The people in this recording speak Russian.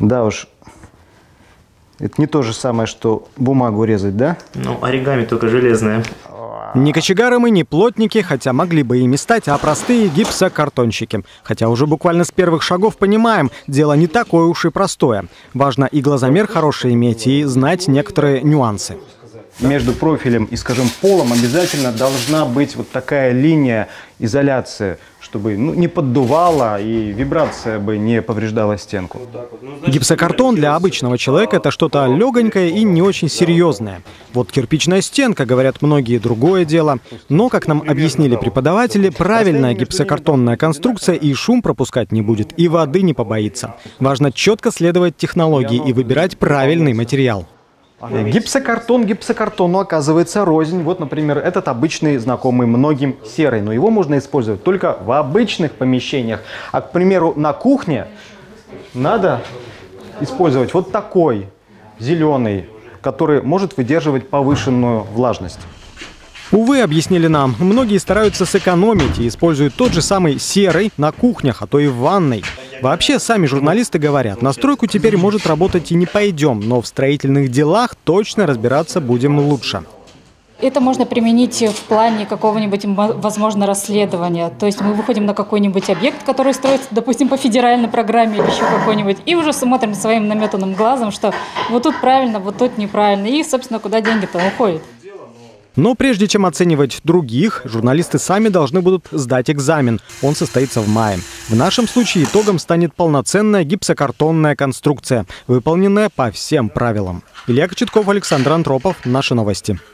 Да уж, это не то же самое, что бумагу резать, да? Ну, оригами только железное. Не кочегары мы, не плотники, хотя могли бы ими стать, а простые гипсокартонщики. Хотя уже буквально с первых шагов понимаем, дело не такое уж и простое. Важно и глазомер хороший иметь, и знать некоторые нюансы. Между профилем и, скажем, полом обязательно должна быть вот такая линия изоляции, чтобы не поддувало и вибрация бы не повреждала стенку. Гипсокартон для обычного человека – это что-то легонькое и не очень серьезное. Вот кирпичная стенка, говорят многие, другое дело. Но, как нам объяснили преподаватели, правильная гипсокартонная конструкция и шум пропускать не будет, и воды не побоится. Важно четко следовать технологии и выбирать правильный материал. Гипсокартон гипсокартону оказывается рознь. Вот, например, этот обычный, знакомый многим серый. Но его можно использовать только в обычных помещениях. А, к примеру, на кухне надо использовать вот такой зеленый, который может выдерживать повышенную влажность. Увы, объяснили нам, многие стараются сэкономить и используют тот же самый серый на кухнях, а то и в ванной. Вообще, сами журналисты говорят, на стройку теперь, может, работать и не пойдем, но в строительных делах точно разбираться будем лучше. Это можно применить в плане какого-нибудь, возможно, расследования. То есть мы выходим на какой-нибудь объект, который строится, допустим, по федеральной программе или еще какой-нибудь, и уже смотрим своим наметанным глазом, что вот тут правильно, вот тут неправильно, и, собственно, куда деньги-то уходят. Но прежде чем оценивать других, журналисты сами должны будут сдать экзамен. Он состоится в мае. В нашем случае итогом станет полноценная гипсокартонная конструкция, выполненная по всем правилам. Илья Кочетков, Александр Антропов. Наши новости.